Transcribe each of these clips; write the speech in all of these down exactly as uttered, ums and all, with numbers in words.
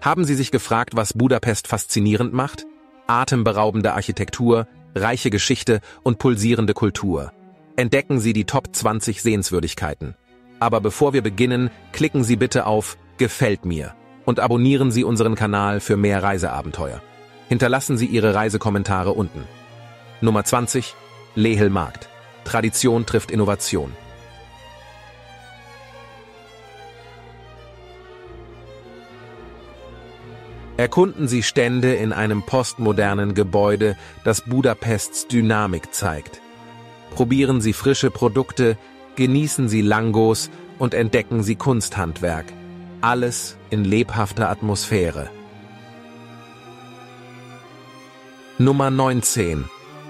Haben Sie sich gefragt, was Budapest faszinierend macht? Atemberaubende Architektur, reiche Geschichte und pulsierende Kultur. Entdecken Sie die Top zwanzig Sehenswürdigkeiten. Aber bevor wir beginnen, klicken Sie bitte auf Gefällt mir und abonnieren Sie unseren Kanal für mehr Reiseabenteuer. Hinterlassen Sie Ihre Reisekommentare unten. Nummer zwanzig. Lehel Markt. Tradition trifft Innovation. Erkunden Sie Stände in einem postmodernen Gebäude, das Budapests Dynamik zeigt. Probieren Sie frische Produkte, genießen Sie Langos und entdecken Sie Kunsthandwerk. Alles in lebhafter Atmosphäre. Nummer neunzehn.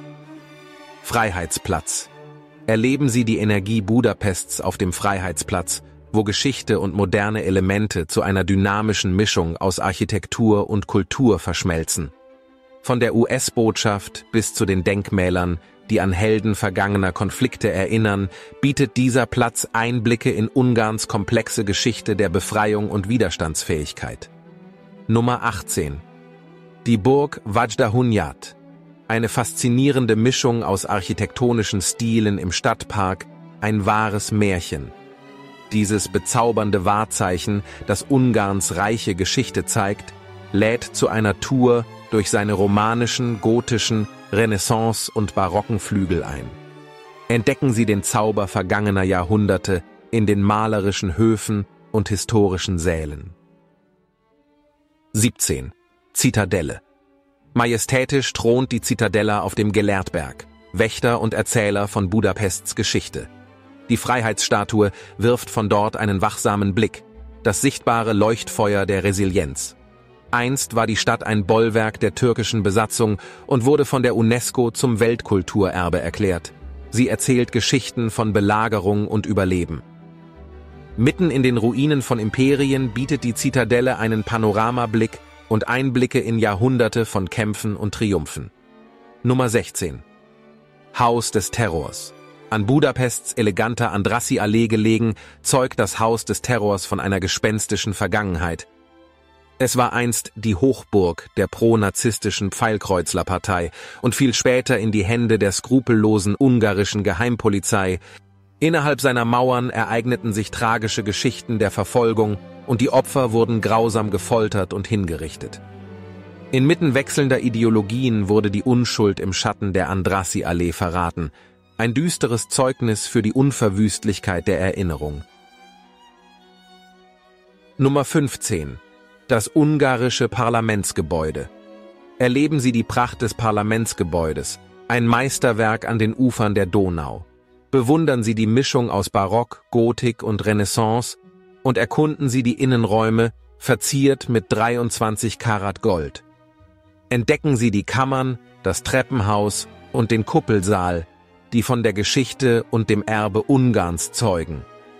Freiheitsplatz. Erleben Sie die Energie Budapests auf dem Freiheitsplatz, wo Geschichte und moderne Elemente zu einer dynamischen Mischung aus Architektur und Kultur verschmelzen. Von der U S-Botschaft bis zu den Denkmälern, die an Helden vergangener Konflikte erinnern, bietet dieser Platz Einblicke in Ungarns komplexe Geschichte der Befreiung und Widerstandsfähigkeit. Nummer achtzehn. Die Burg Vajda Hunyad. Eine faszinierende Mischung aus architektonischen Stilen im Stadtpark, ein wahres Märchen. Dieses bezaubernde Wahrzeichen, das Ungarns reiche Geschichte zeigt, lädt zu einer Tour durch seine romanischen, gotischen, Renaissance- und barocken Flügel ein. Entdecken Sie den Zauber vergangener Jahrhunderte in den malerischen Höfen und historischen Sälen. siebzehn. Zitadelle. Majestätisch thront die Zitadelle auf dem Gellértberg, Wächter und Erzähler von Budapests Geschichte. Die Freiheitsstatue wirft von dort einen wachsamen Blick, das sichtbare Leuchtfeuer der Resilienz. Einst war die Stadt ein Bollwerk der türkischen Besatzung und wurde von der UNESCO zum Weltkulturerbe erklärt. Sie erzählt Geschichten von Belagerung und Überleben. Mitten in den Ruinen von Imperien bietet die Zitadelle einen Panoramablick und Einblicke in Jahrhunderte von Kämpfen und Triumphen. Nummer sechzehn. Haus des Terrors. An Budapests eleganter Andrassy-Allee gelegen, zeugt das Haus des Terrors von einer gespenstischen Vergangenheit. Es war einst die Hochburg der pro-nazistischen Pfeilkreuzler-Partei und fiel später in die Hände der skrupellosen ungarischen Geheimpolizei. Innerhalb seiner Mauern ereigneten sich tragische Geschichten der Verfolgung und die Opfer wurden grausam gefoltert und hingerichtet. Inmitten wechselnder Ideologien wurde die Unschuld im Schatten der Andrassy-Allee verraten. Ein düsteres Zeugnis für die Unverwüstlichkeit der Erinnerung. Nummer fünfzehn. Das ungarische Parlamentsgebäude. Erleben Sie die Pracht des Parlamentsgebäudes, ein Meisterwerk an den Ufern der Donau. Bewundern Sie die Mischung aus Barock, Gotik und Renaissance und erkunden Sie die Innenräume, verziert mit dreiundzwanzig Karat Gold. Entdecken Sie die Kammern, das Treppenhaus und den Kuppelsaal, die von der Geschichte und dem Erbe Ungarns zeugen.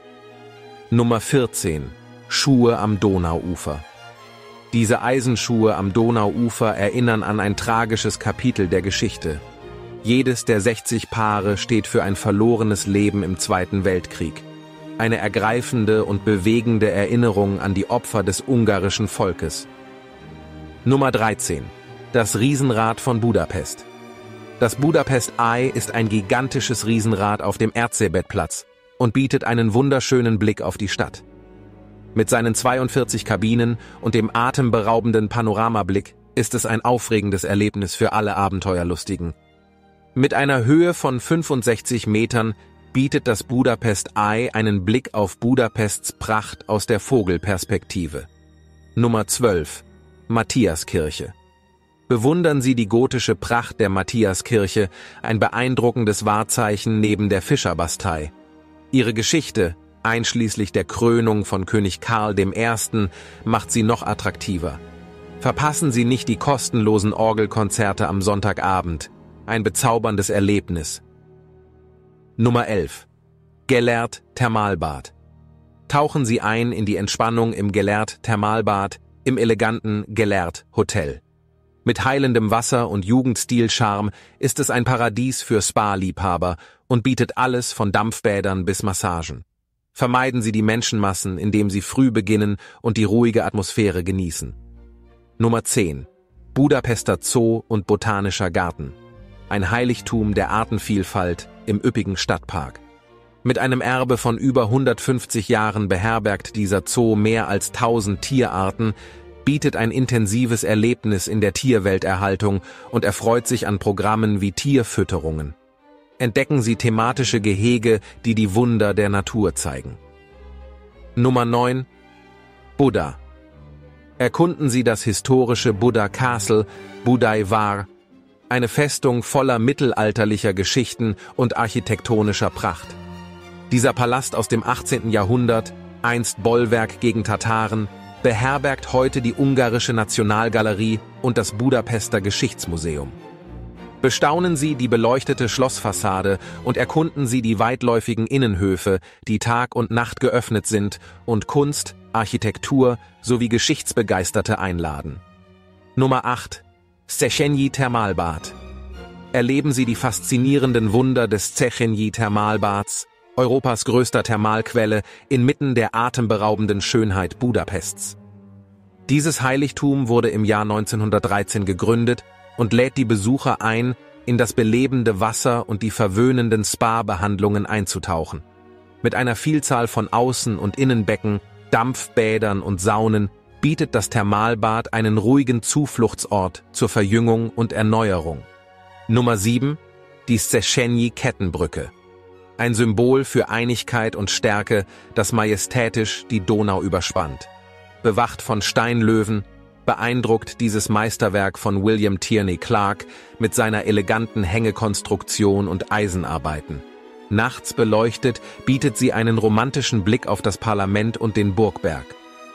Nummer vierzehn. Schuhe am Donauufer. Diese Eisenschuhe am Donauufer erinnern an ein tragisches Kapitel der Geschichte. Jedes der sechzig Paare steht für ein verlorenes Leben im Zweiten Weltkrieg. Eine ergreifende und bewegende Erinnerung an die Opfer des ungarischen Volkes. Nummer dreizehn. Das Riesenrad von Budapest. Das Budapest Eye ist ein gigantisches Riesenrad auf dem Erzsébet-Platz und bietet einen wunderschönen Blick auf die Stadt. Mit seinen zweiundvierzig Kabinen und dem atemberaubenden Panoramablick ist es ein aufregendes Erlebnis für alle Abenteuerlustigen. Mit einer Höhe von fünfundsechzig Metern bietet das Budapest Eye einen Blick auf Budapests Pracht aus der Vogelperspektive. Nummer zwölf. Matthiaskirche. Bewundern Sie die gotische Pracht der Matthiaskirche, ein beeindruckendes Wahrzeichen neben der Fischerbastei. Ihre Geschichte, einschließlich der Krönung von König Karl der Erste., macht sie noch attraktiver. Verpassen Sie nicht die kostenlosen Orgelkonzerte am Sonntagabend. Ein bezauberndes Erlebnis. Nummer elf. Gellert Thermalbad. Tauchen Sie ein in die Entspannung im Gellert Thermalbad im eleganten Gellert Hotel. Mit heilendem Wasser und Jugendstil-Charme ist es ein Paradies für Spa-Liebhaber und bietet alles von Dampfbädern bis Massagen. Vermeiden Sie die Menschenmassen, indem Sie früh beginnen und die ruhige Atmosphäre genießen. Nummer zehn. Budapester Zoo und Botanischer Garten. Ein Heiligtum der Artenvielfalt im üppigen Stadtpark. Mit einem Erbe von über hundertfünfzig Jahren beherbergt dieser Zoo mehr als tausend Tierarten, bietet ein intensives Erlebnis in der Tierwelterhaltung und erfreut sich an Programmen wie Tierfütterungen. Entdecken Sie thematische Gehege, die die Wunder der Natur zeigen. Nummer neun. Buda. Erkunden Sie das historische Buda Castle, Budai Var, eine Festung voller mittelalterlicher Geschichten und architektonischer Pracht. Dieser Palast aus dem achtzehnten Jahrhundert, einst Bollwerk gegen Tataren, beherbergt heute die Ungarische Nationalgalerie und das Budapester Geschichtsmuseum. Bestaunen Sie die beleuchtete Schlossfassade und erkunden Sie die weitläufigen Innenhöfe, die Tag und Nacht geöffnet sind und Kunst, Architektur sowie Geschichtsbegeisterte einladen. Nummer acht. Széchenyi Thermalbad. Erleben Sie die faszinierenden Wunder des Széchenyi Thermalbads, Europas größter Thermalquelle, inmitten der atemberaubenden Schönheit Budapests. Dieses Heiligtum wurde im Jahr neunzehnhundertdreizehn gegründet und lädt die Besucher ein, in das belebende Wasser und die verwöhnenden Spa-Behandlungen einzutauchen. Mit einer Vielzahl von Außen- und Innenbecken, Dampfbädern und Saunen bietet das Thermalbad einen ruhigen Zufluchtsort zur Verjüngung und Erneuerung. Nummer sieben. Die Széchenyi-Kettenbrücke. Ein Symbol für Einigkeit und Stärke, das majestätisch die Donau überspannt. Bewacht von Steinlöwen, beeindruckt dieses Meisterwerk von William Tierney Clark mit seiner eleganten Hängekonstruktion und Eisenarbeiten. Nachts beleuchtet bietet sie einen romantischen Blick auf das Parlament und den Burgberg.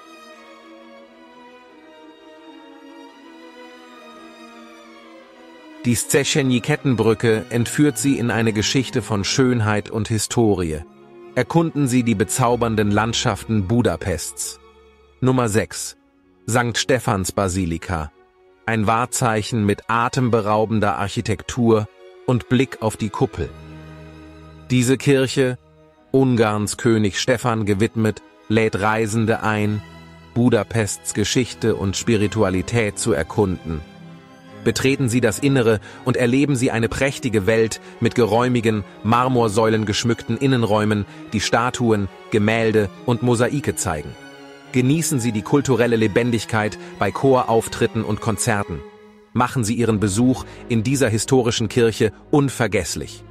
Die Széchenyi-Kettenbrücke entführt Sie in eine Geschichte von Schönheit und Historie. Erkunden Sie die bezaubernden Landschaften Budapests. Nummer sechs. Sankt Stephans Basilika. Ein Wahrzeichen mit atemberaubender Architektur und Blick auf die Kuppel. Diese Kirche, Ungarns König Stephan gewidmet, lädt Reisende ein, Budapests Geschichte und Spiritualität zu erkunden. Betreten Sie das Innere und erleben Sie eine prächtige Welt mit geräumigen, Marmorsäulen geschmückten Innenräumen, die Statuen, Gemälde und Mosaike zeigen. Genießen Sie die kulturelle Lebendigkeit bei Chorauftritten und Konzerten. Machen Sie Ihren Besuch in dieser historischen Kirche unvergesslich.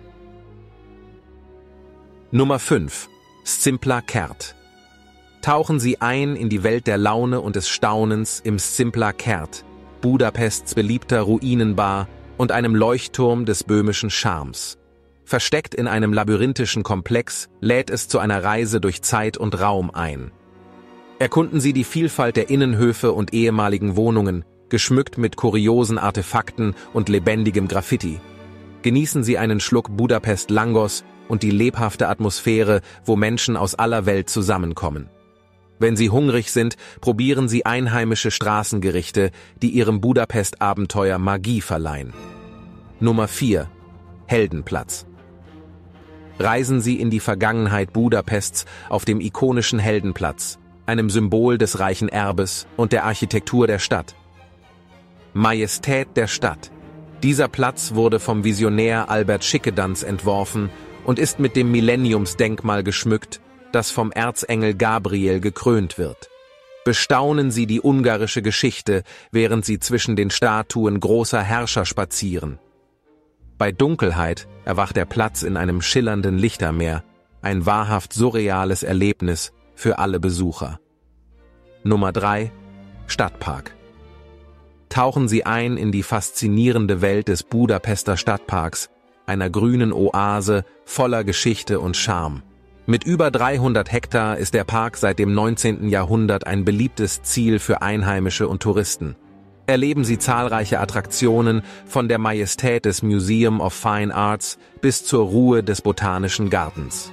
Nummer fünf. Szimpla Kert. Tauchen Sie ein in die Welt der Laune und des Staunens im Szimpla Kert, Budapests beliebter Ruinenbar und einem Leuchtturm des böhmischen Charmes. Versteckt in einem labyrinthischen Komplex lädt es zu einer Reise durch Zeit und Raum ein. Erkunden Sie die Vielfalt der Innenhöfe und ehemaligen Wohnungen, geschmückt mit kuriosen Artefakten und lebendigem Graffiti. Genießen Sie einen Schluck Budapest Langos und die lebhafte Atmosphäre, wo Menschen aus aller Welt zusammenkommen. Wenn Sie hungrig sind, probieren Sie einheimische Straßengerichte, die Ihrem Budapest-Abenteuer Magie verleihen. Nummer vier. Heldenplatz. Reisen Sie in die Vergangenheit Budapests auf dem ikonischen Heldenplatz, einem Symbol des reichen Erbes und der Architektur der Stadt. Majestät der Stadt. Dieser Platz wurde vom Visionär Albert Schickedanz entworfen und ist mit dem Millenniumsdenkmal geschmückt, das vom Erzengel Gabriel gekrönt wird. Bestaunen Sie die ungarische Geschichte, während Sie zwischen den Statuen großer Herrscher spazieren. Bei Dunkelheit erwacht der Platz in einem schillernden Lichtermeer, ein wahrhaft surreales Erlebnis für alle Besucher. Nummer drei. Stadtpark. Tauchen Sie ein in die faszinierende Welt des Budapester Stadtparks, einer grünen Oase voller Geschichte und Charme. Mit über dreihundert Hektar ist der Park seit dem neunzehnten Jahrhundert ein beliebtes Ziel für Einheimische und Touristen. Erleben Sie zahlreiche Attraktionen von der Majestät des Museum of Fine Arts bis zur Ruhe des Botanischen Gartens.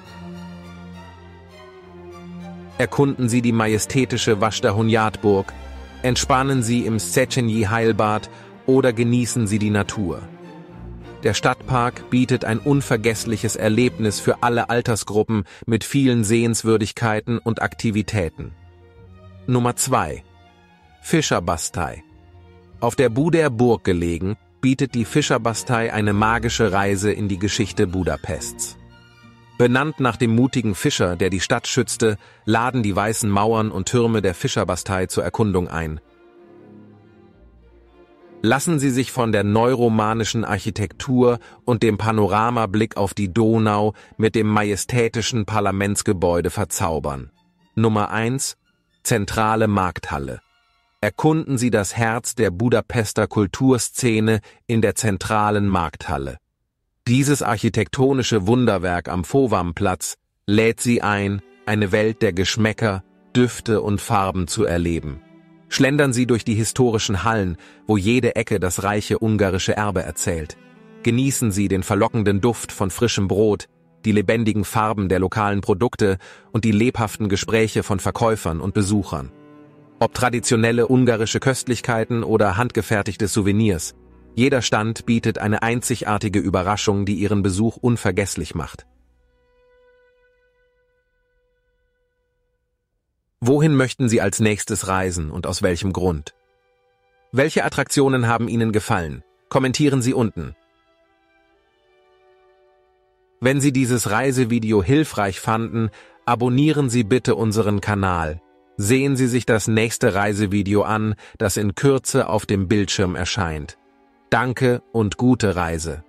Erkunden Sie die majestätische Vaschda-Hunyad-Burg, entspannen Sie im Széchenyi-Heilbad oder genießen Sie die Natur. Der Stadtpark bietet ein unvergessliches Erlebnis für alle Altersgruppen mit vielen Sehenswürdigkeiten und Aktivitäten. Nummer zwei. Fischerbastei. Auf der Buder Burg gelegen, bietet die Fischerbastei eine magische Reise in die Geschichte Budapests. Benannt nach dem mutigen Fischer, der die Stadt schützte, laden die weißen Mauern und Türme der Fischerbastei zur Erkundung ein. Lassen Sie sich von der neuromanischen Architektur und dem Panoramablick auf die Donau mit dem majestätischen Parlamentsgebäude verzaubern. Nummer eins. Zentrale Markthalle. Erkunden Sie das Herz der Budapester Kulturszene in der zentralen Markthalle. Dieses architektonische Wunderwerk am Fovamplatz lädt Sie ein, eine Welt der Geschmäcker, Düfte und Farben zu erleben. Schlendern Sie durch die historischen Hallen, wo jede Ecke das reiche ungarische Erbe erzählt. Genießen Sie den verlockenden Duft von frischem Brot, die lebendigen Farben der lokalen Produkte und die lebhaften Gespräche von Verkäufern und Besuchern. Ob traditionelle ungarische Köstlichkeiten oder handgefertigte Souvenirs, jeder Stand bietet eine einzigartige Überraschung, die Ihren Besuch unvergesslich macht. Wohin möchten Sie als nächstes reisen und aus welchem Grund? Welche Attraktionen haben Ihnen gefallen? Kommentieren Sie unten. Wenn Sie dieses Reisevideo hilfreich fanden, abonnieren Sie bitte unseren Kanal. Sehen Sie sich das nächste Reisevideo an, das in Kürze auf dem Bildschirm erscheint. Danke und gute Reise!